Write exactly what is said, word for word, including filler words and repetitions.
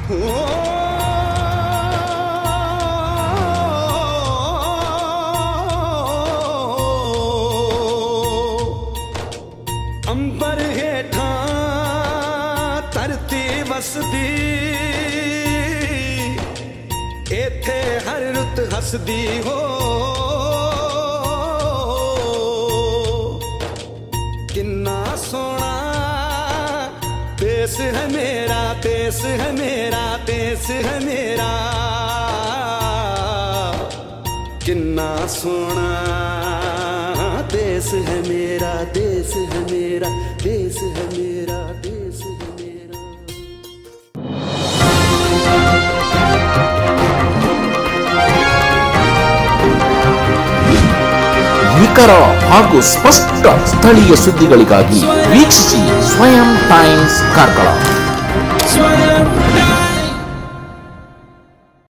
अंबर हेठा धरती वसदी एथे हर रुत हसदी हो किन्ना सोना देश है मेरा देश है मेरा देश है मेरा किन्ना सोना देश है मेरा देश है मेरा देश है मेरा देश है मेरा। ನಿಖರ ಹಾಗೂ ಸ್ಪಷ್ಟ ಸ್ಥಳೀಯ ಸುದ್ದಿಗಳಿಗಾಗಿ ವೀಕ್ಷಿಸಿ ಸ್ವಯಂ ಟೈಮ್ಸ್ ಕಾರ್ಕಳ.